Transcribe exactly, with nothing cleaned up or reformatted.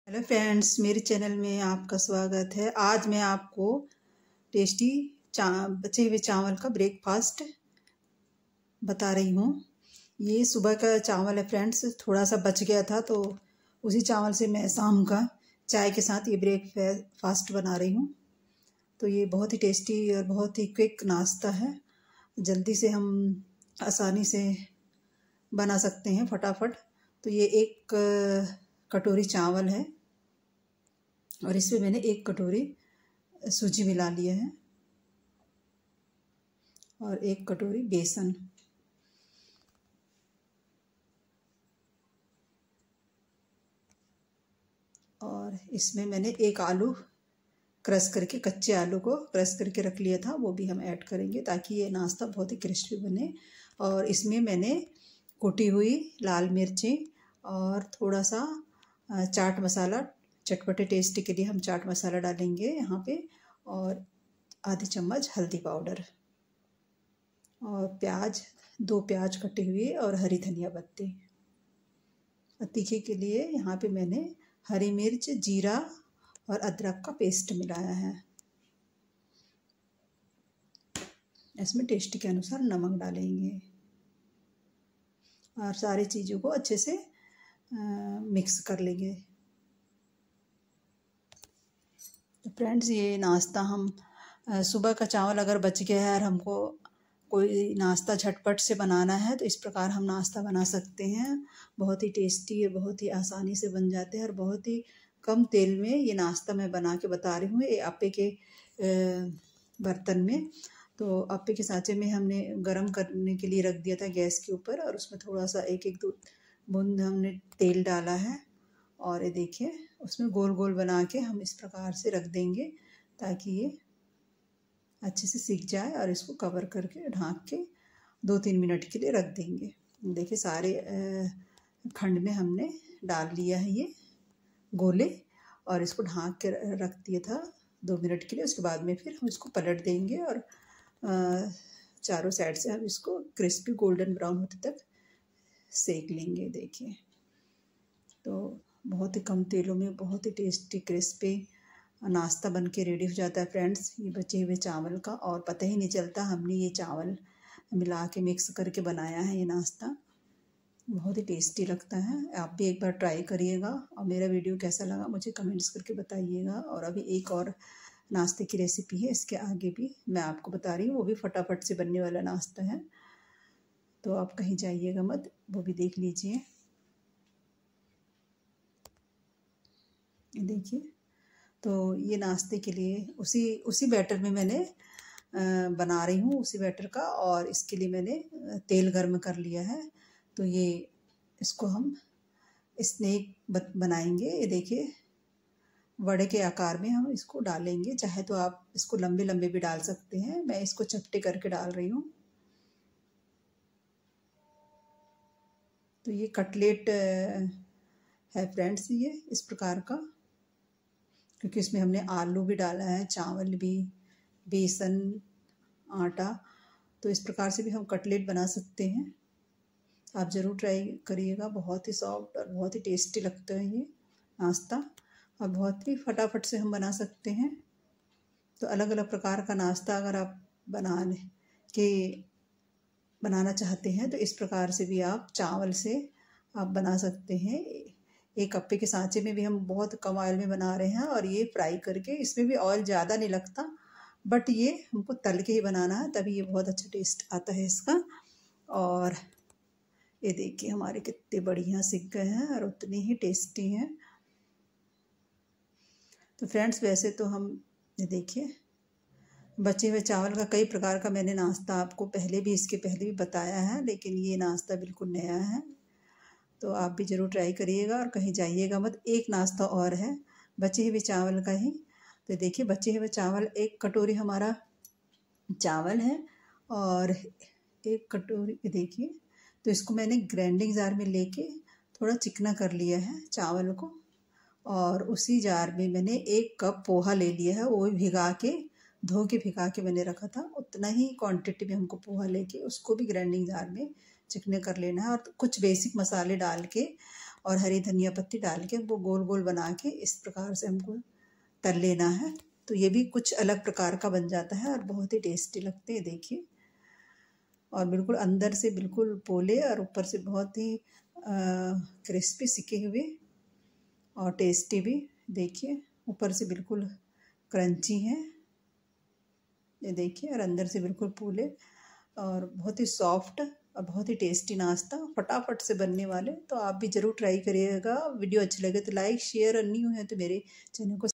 Hello friends, मेरे channel में आपका स्वागत है। आज मैं आपको टेस्टी चा बचे हुए चावल का ब्रेकफास्ट बता रही हूँ। ये सुबह का चावल है फ्रेंड्स, थोड़ा सा बच गया था तो उसी चावल से मैं शाम का चाय के साथ ये ब्रेकफास्ट बना रही हूँ। तो ये बहुत ही टेस्टी और बहुत ही क्विक नाश्ता है, जल्दी से हम आसानी से बना सकते हैं फटाफट। तो ये एक कटोरी चावल है और इसमें मैंने एक कटोरी सूजी मिला लिया है और एक कटोरी बेसन। और इसमें मैंने एक आलू क्रश करके, कच्चे आलू को क्रश करके रख लिया था, वो भी हम ऐड करेंगे ताकि ये नाश्ता बहुत ही क्रिस्पी बने। और इसमें मैंने कुटी हुई लाल मिर्चें और थोड़ा सा चाट मसाला, चटपटे टेस्ट के लिए हम चाट मसाला डालेंगे यहाँ पे, और आधी चम्मच हल्दी पाउडर और प्याज, दो प्याज कटे हुए और हरी धनिया पत्ती। और तीखे के लिए यहाँ पे मैंने हरी मिर्च, जीरा और अदरक का पेस्ट मिलाया है। इसमें टेस्ट के अनुसार नमक डालेंगे और सारी चीज़ों को अच्छे से मिक्स कर लेंगे। तो फ्रेंड्स, ये नाश्ता हम सुबह का चावल अगर बच गया है और हमको कोई नाश्ता झटपट से बनाना है तो इस प्रकार हम नाश्ता बना सकते हैं। बहुत ही टेस्टी और बहुत ही आसानी से बन जाते हैं और बहुत ही कम तेल में ये नाश्ता मैं बना के बता रही हूँ। ये अप्पे के बर्तन में, तो अप्पे के सांचे में हमने गरम करने के लिए रख दिया था गैस के ऊपर, और उसमें थोड़ा सा एक एक दो बूंद हमने तेल डाला है। और ये देखिए, उसमें गोल गोल बना के हम इस प्रकार से रख देंगे ताकि ये अच्छे से सीख जाए, और इसको कवर करके ढाँक के दो तीन मिनट के लिए रख देंगे। देखिए, सारे खंड में हमने डाल लिया है ये गोले, और इसको ढाँक के रख दिया था दो मिनट के लिए। उसके बाद में फिर हम इसको पलट देंगे और चारों साइड से हम इसको क्रिस्पी गोल्डन ब्राउन होने तक सेक लेंगे। देखिए, तो बहुत ही कम तेलों में बहुत ही टेस्टी क्रिस्पी नाश्ता बन के रेडी हो जाता है फ्रेंड्स, ये बचे हुए चावल का। और पता ही नहीं चलता हमने ये चावल मिला के मिक्स करके बनाया है ये नाश्ता। बहुत ही टेस्टी लगता है। आप भी एक बार ट्राई करिएगा और मेरा वीडियो कैसा लगा मुझे कमेंट्स करके बताइएगा। और अभी एक और नाश्ते की रेसिपी है, इसके आगे भी मैं आपको बता रही हूँ, वो भी फटाफट से बनने वाला नाश्ता है, तो आप कहीं जाइएगा मत, वो भी देख लीजिए। देखिए, तो ये नाश्ते के लिए उसी उसी बैटर में मैंने बना रही हूँ, उसी बैटर का। और इसके लिए मैंने तेल गर्म कर लिया है, तो ये इसको हम स्नैक बनाएंगे। ये देखिए, वड़े के आकार में हम इसको डालेंगे। चाहे तो आप इसको लंबे लंबे भी डाल सकते हैं, मैं इसको चपटे करके डाल रही हूँ। तो ये कटलेट है फ्रेंड्स, ये इस प्रकार का, क्योंकि इसमें हमने आलू भी डाला है, चावल भी, बेसन, आटा। तो इस प्रकार से भी हम कटलेट बना सकते हैं। आप ज़रूर ट्राई करिएगा, बहुत ही सॉफ्ट और बहुत ही टेस्टी लगता है ये नाश्ता, और बहुत ही फटाफट से हम बना सकते हैं। तो अलग अलग प्रकार का नाश्ता अगर आप बनाने के बनाना चाहते हैं तो इस प्रकार से भी आप चावल से आप बना सकते हैं। एक अप्पे के सांचे में भी हम बहुत कम ऑयल में बना रहे हैं, और ये फ्राई करके, इसमें भी ऑयल ज़्यादा नहीं लगता, बट ये हमको तल के ही बनाना है, तभी ये बहुत अच्छा टेस्ट आता है इसका। और ये देखिए, हमारे कितने बढ़िया सिक गए हैं और उतने ही टेस्टी हैं। तो फ्रेंड्स, वैसे तो हम ये देखिए, बचे हुए चावल का कई प्रकार का मैंने नाश्ता आपको पहले भी, इसके पहले भी बताया है, लेकिन ये नाश्ता बिल्कुल नया है, तो आप भी ज़रूर ट्राई करिएगा और कहीं जाइएगा मत। एक नाश्ता और है बचे हुए चावल का ही। तो देखिए, बचे हुए चावल, एक कटोरी हमारा चावल है और एक कटोरी, देखिए, तो इसको मैंने ग्राइंडिंग जार में लेके थोड़ा चिकना कर लिया है चावल को, और उसी जार में मैंने एक कप पोहा ले लिया है, वो भी भिगा के, धो के भिगा के मैंने रखा था। उतना ही क्वांटिटी में हमको पोहा लेके उसको भी ग्राइंडिंग जार में चिकने कर लेना है, और कुछ बेसिक मसाले डाल के और हरी धनिया पत्ती डाल के वो गोल गोल बना के इस प्रकार से हमको तल लेना है। तो ये भी कुछ अलग प्रकार का बन जाता है और बहुत ही टेस्टी लगते हैं, देखिए। और बिल्कुल अंदर से बिल्कुल पोले और ऊपर से बहुत ही क्रिस्पी सिके हुए और टेस्टी भी, देखिए। ऊपर से बिल्कुल क्रंची है, ये देखिए, और अंदर से बिल्कुल फूले और बहुत ही सॉफ्ट और बहुत ही टेस्टी नाश्ता फटाफट से बनने वाले। तो आप भी ज़रूर ट्राई करिएगा। वीडियो अच्छी लगे तो लाइक शेयर और न्यू है तो मेरे चैनल को